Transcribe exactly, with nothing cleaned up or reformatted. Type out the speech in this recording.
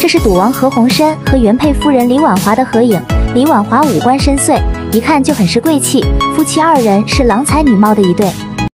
这是赌王何鸿燊和原配夫人李婉华的合影。李婉华五官深邃，一看就很是贵气，夫妻二人是郎才女貌的一对。